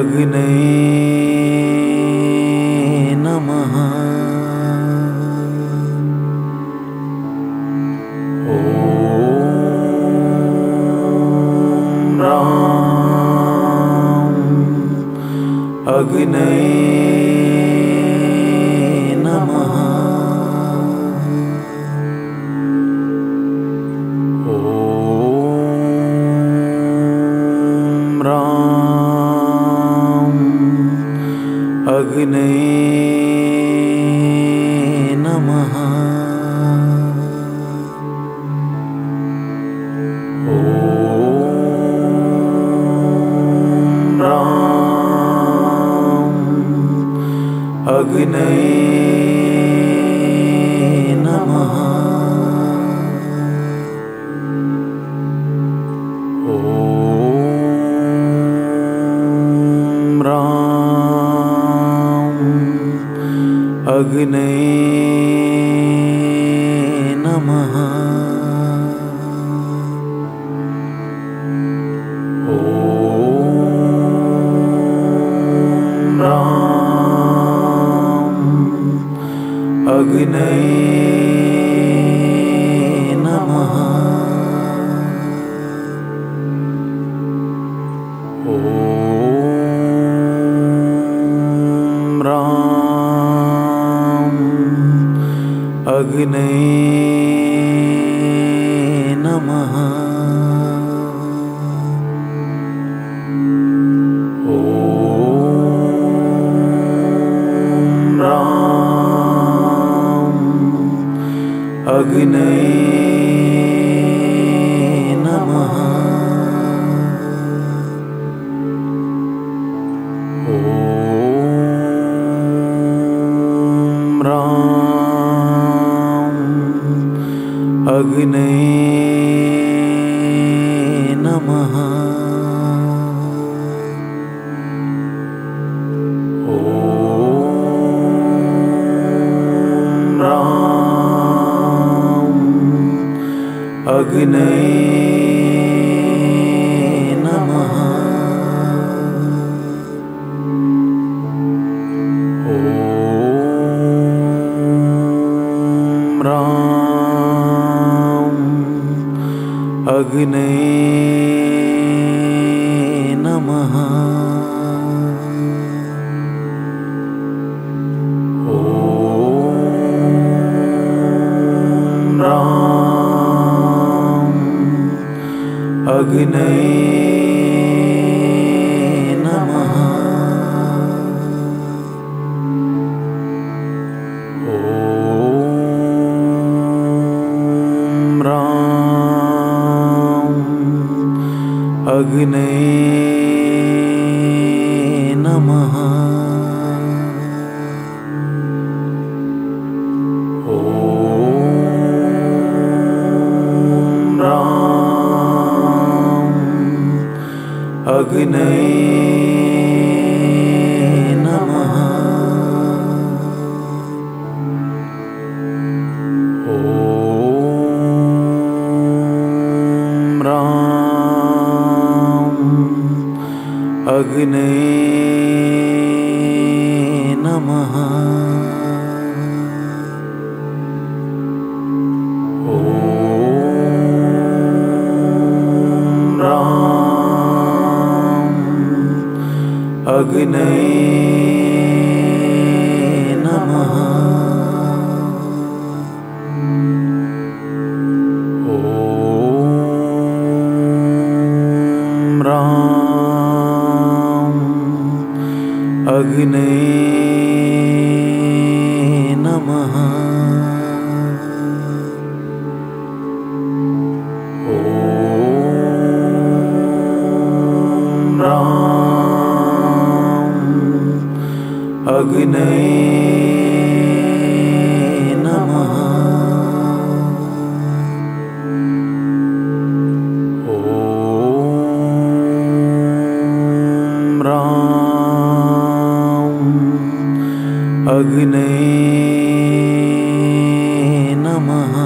अग्नये नमः। ॐ राम अग्नये नमः। ॐ राम अग्नये नमः। ॐ राम अग्नये नमः। ॐ राम अग्नये नमः। ॐ राम अग्नये नमः। ॐ राम अग्नये नमः। ॐ राम अग्नये नमः। ॐ राम अग्नये नमः। ॐ राम अग्नये नमः। ॐ राम अग्नये नमः। ॐ राम अग्नये नमः। ॐ राम अग्नये नमः। ॐ राम अग्नये नमः। ॐ राम अग्नये नमः। ॐ राम अग्नये नमः। ॐ राम अग्नये नमः। ॐ राम अग्नये नमः। ॐ राम अग्नये नमः।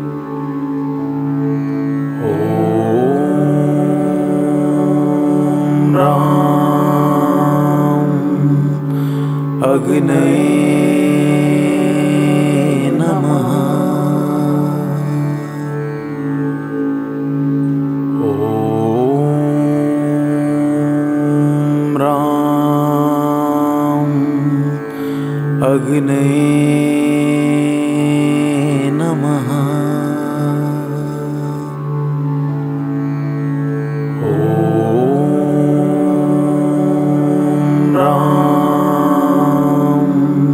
ॐ अग्नये नमः। ॐ राम अग्नये नमः। ॐ राम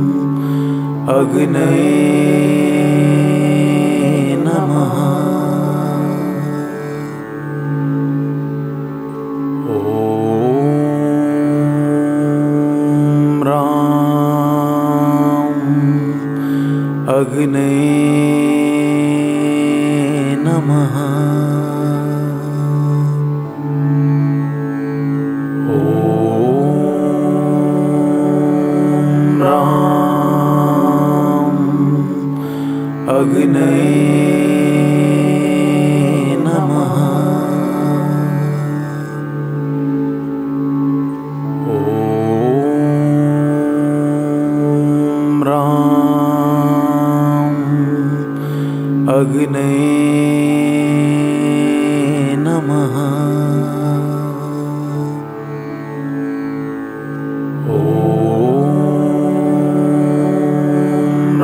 अग्नये नमः। ॐ राम अग्नये नमः। ॐ राम अग्नये नमः। ॐ राम अग्नये नमः। ॐ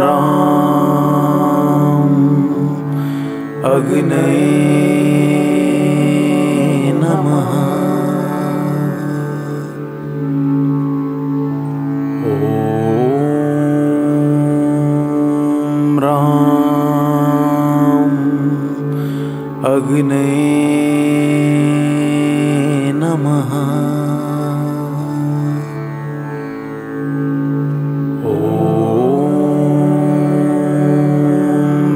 राम अग्नये नमः। ॐ राम अग्नये नमः। ॐ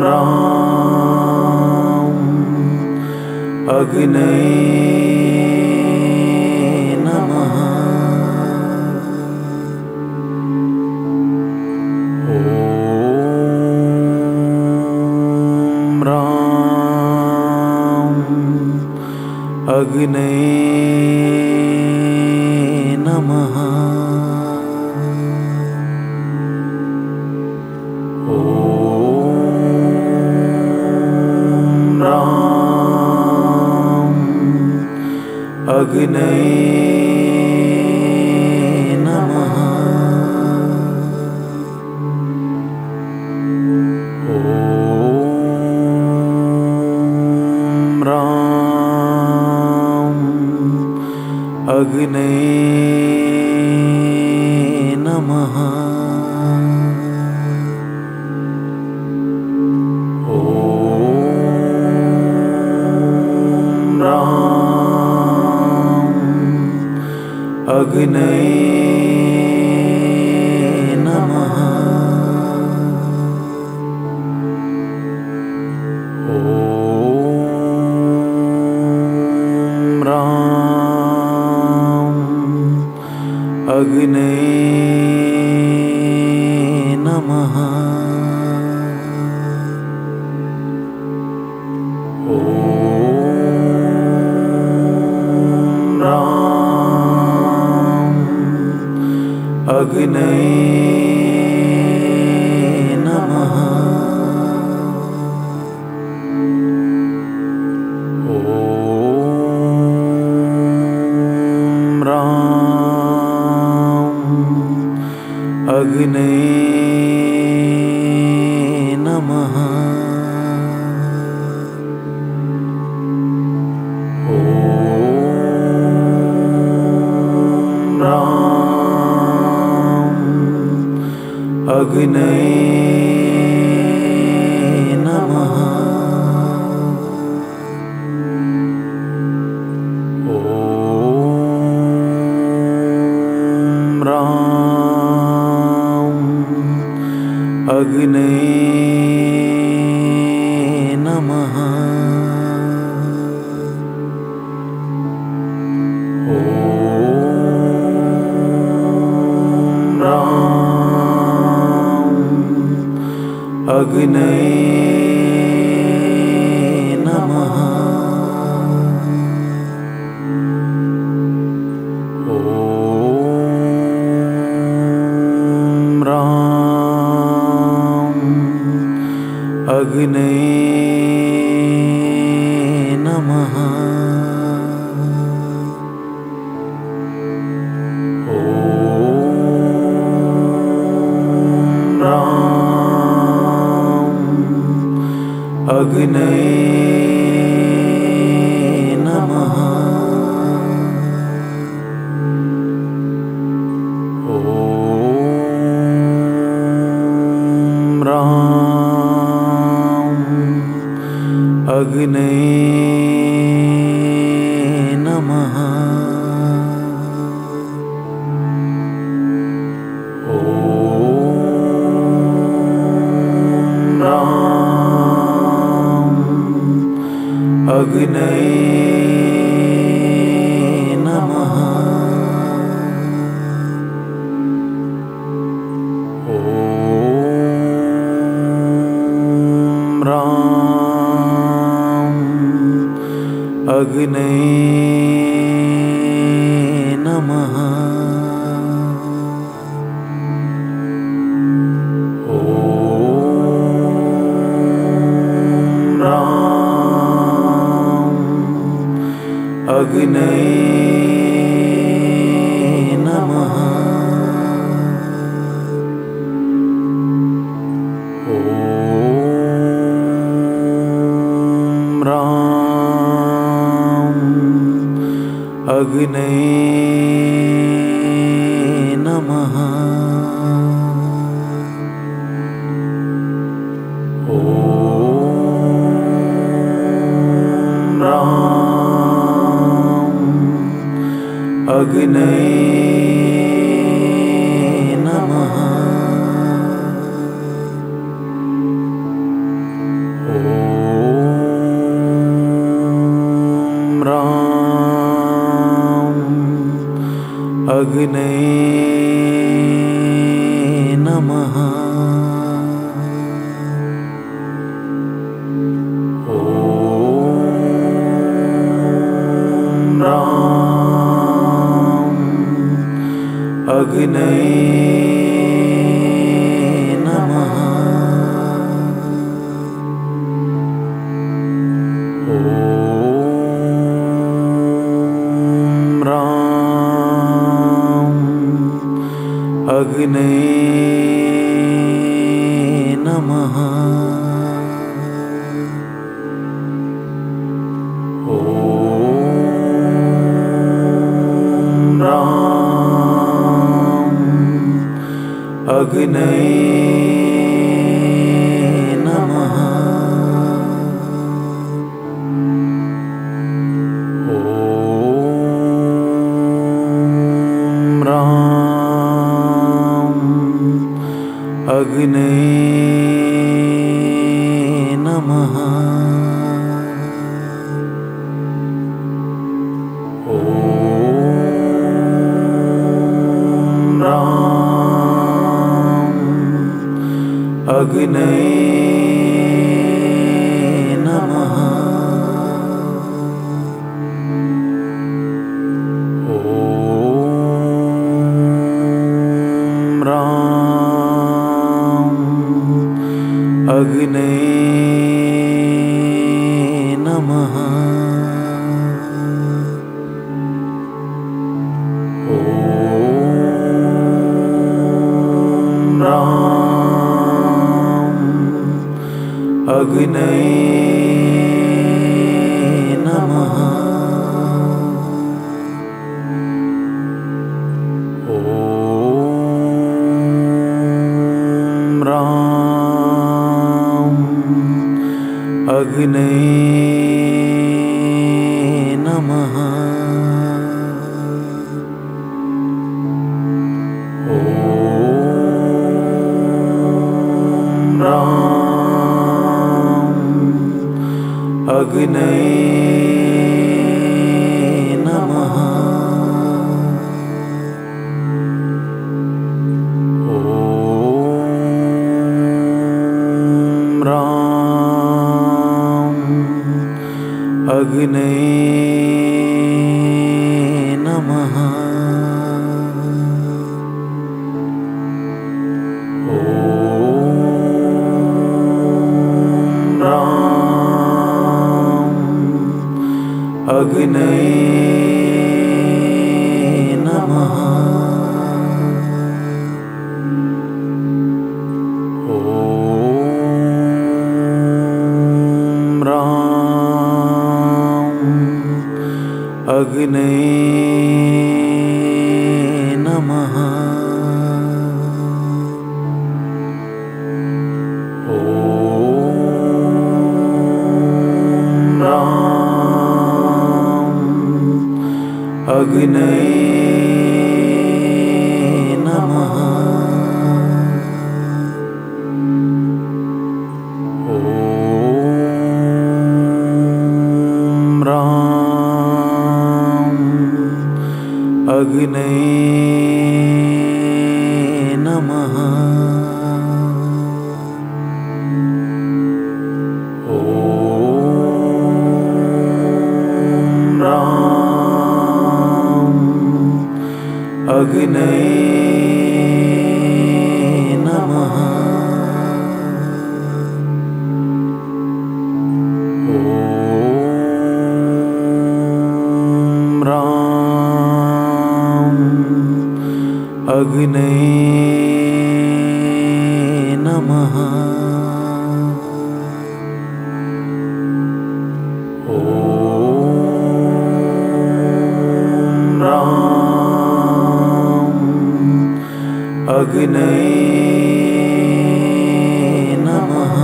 राम अग्नये नमः। ॐ राम अग्नये नमः। ॐ राम अग्नये नमः। ॐ राम अग्नये नमः। ॐ राम अग्नये नमः। ॐ राम अग्नये नमः। ॐ राम अग्नये नमः। ॐ राम अग्नये नमः। ॐ राम अग्नये नमः। ॐ राम अग्नये नमः। ॐ राम अग्नये नमः। ॐ अग्नये नमः। अग्नये नमः। अग्नये नमः। अग्नये नमः। अग्नये नमः। अग्नये नमः। अग्नये नमः। अग्नये नमः। अग्नये नमः। अग्नये नमः। अग्नये नमः। अग्नये नमः। अग्नये नमः। अग्नये नमः। अग्नये नमः। अग्नये नमः। अग्नये नमः। अग्नये नमः। अग्नये नमः। अग्नये नमः। ॐ राम अग्नये नमः। ॐ राम अग्नये नमः। ॐ राम अग्नये नमः। ॐ राम अग्नये नमः। ॐ राम अग्नये नमः। ॐ राम अग्नये नमः।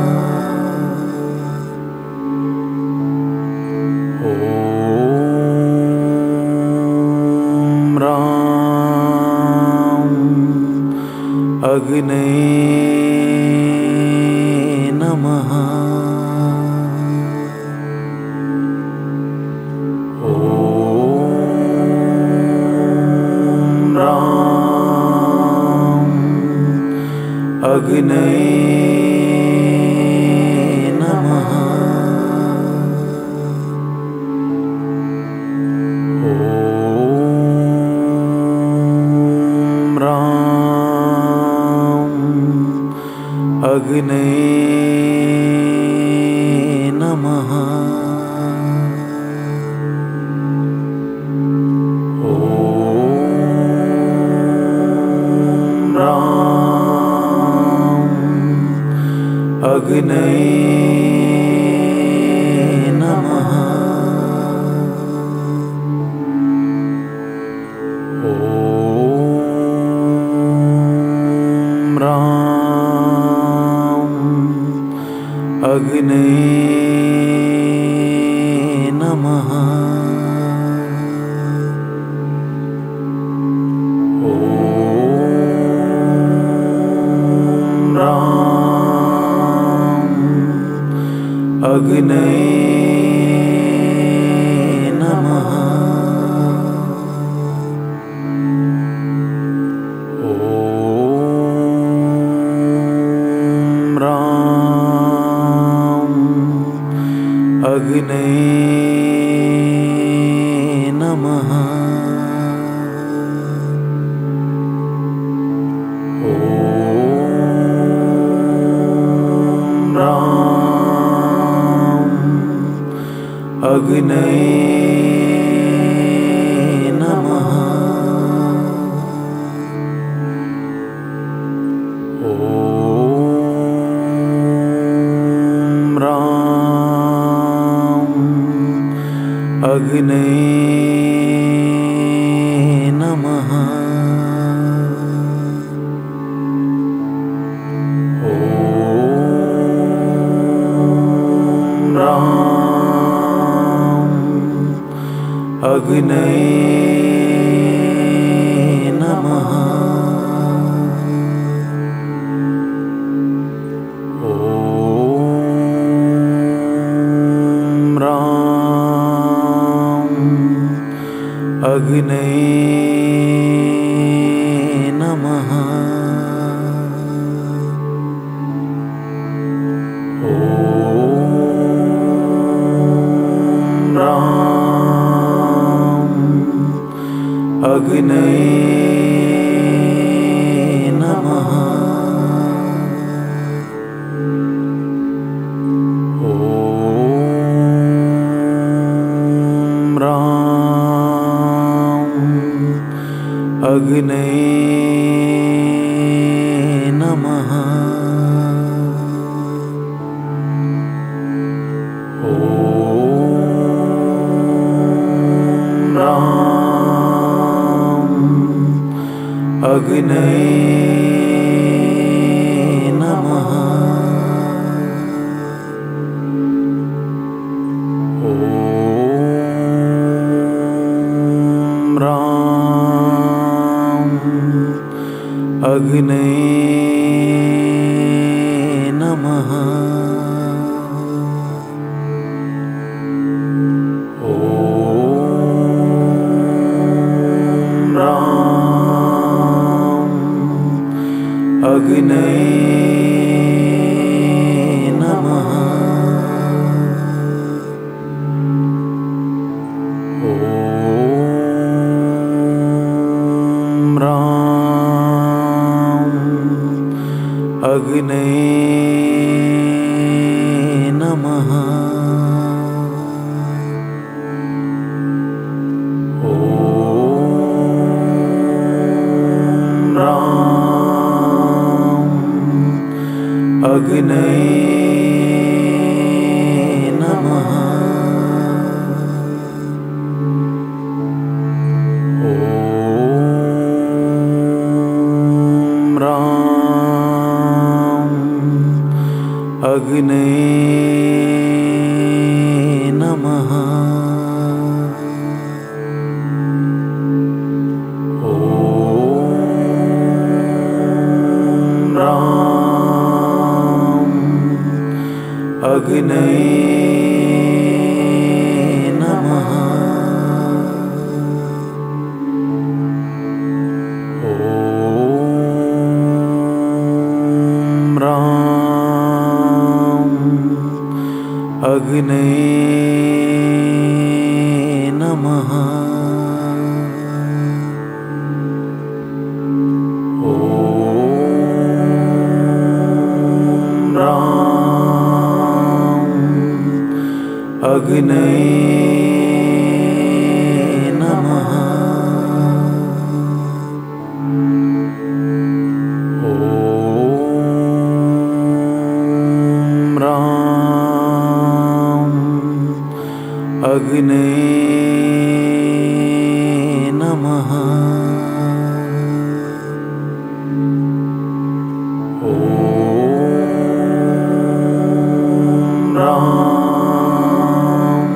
ॐ राम अग्नये नमः। ॐ राम अग्नये नमः। ॐ राम अग्नये नमः। ॐ राम अग्नये नमः। ॐ राम अग्नये नमः। ॐ राम अग्नये नमः। ॐ राम अग्नये नमः। ॐ राम अग्नये नमः। ॐ राम अग्नये नमः। ॐ राम अग्नये नमः। ॐ राम अग्नये नमः। ॐ राम अग्नये नमः। ॐ अग्नये नमः। ॐ राम अग्नये नमः। ॐ राम अग्नये नमः। ॐ राम अग्नये नमः। ॐ राम अग्नये नमः। ॐ राम अग्नये नमः। ॐ राम अग्नये नमः। ॐ राम अग्नये नमः। ॐ राम अग्नये नमः। ॐ राम अग्नये नमः। ॐ राम अग्नये नमः। ॐ राम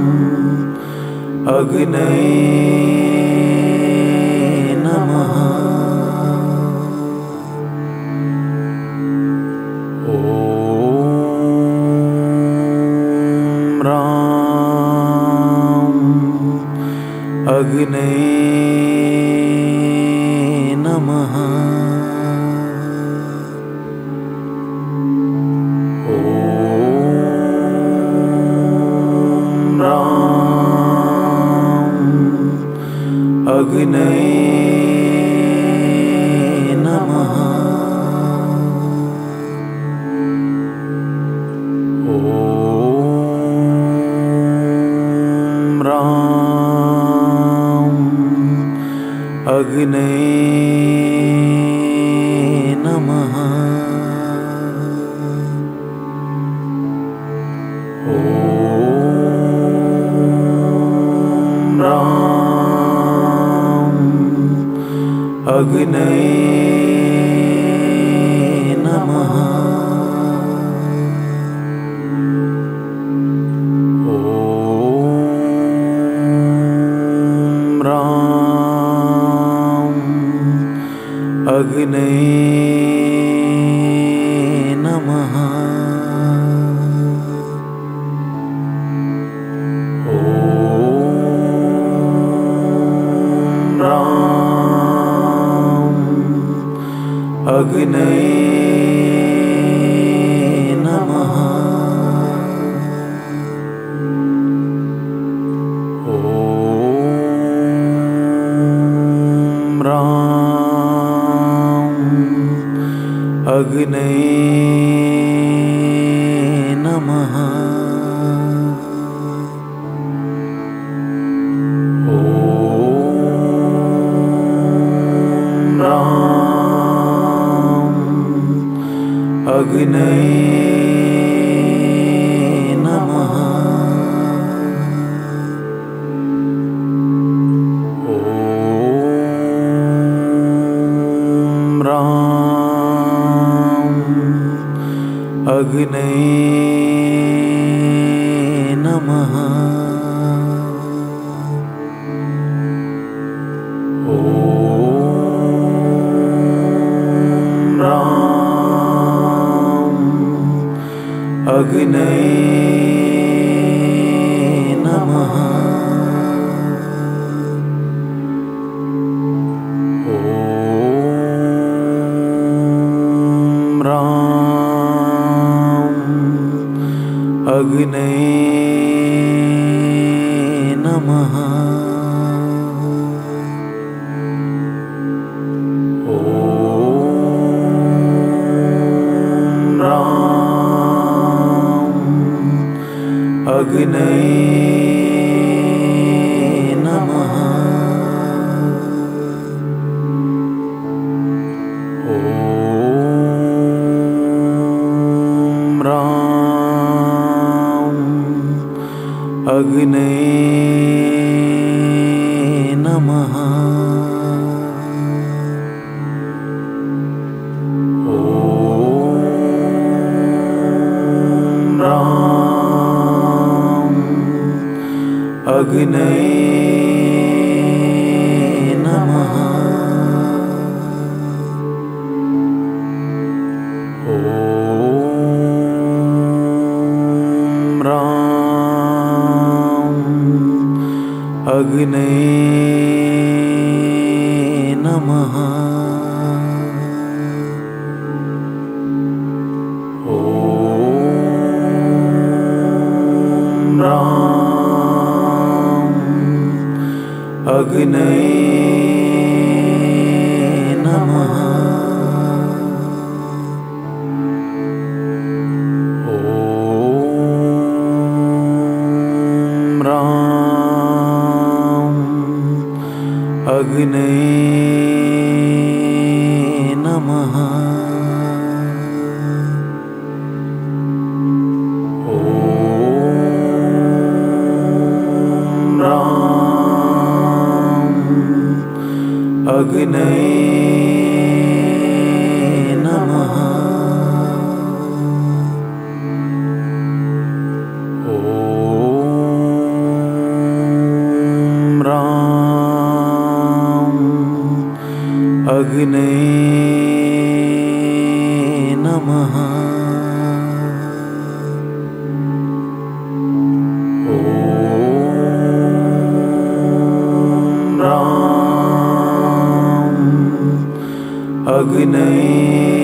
अग्नये नमः। ॐ राम अग्नये नमः। ॐ राम अग्नये नमः। ॐ राम अग्नये नमः। ॐ राम अग्नये नमः। ॐ राम अग्नये नमः। ॐ राम अग्नये नमः। ॐ राम अग्नये नमः। ॐ अग्नये नमः। ॐ राम अग्नये नमः। अग्नये नमः। ॐ राम अग्नये नमः। अग्नये नमः। ॐ राम अग्नये नमः। ॐ राम अग्नये नमः। ॐ राम अग्नये नमः। ॐ राम अग्नये नमः। ॐ राम अग्नये नमः। ॐ राम अग्नये नमः। ॐ राम अग्नये नमः। ॐ राम अग्नये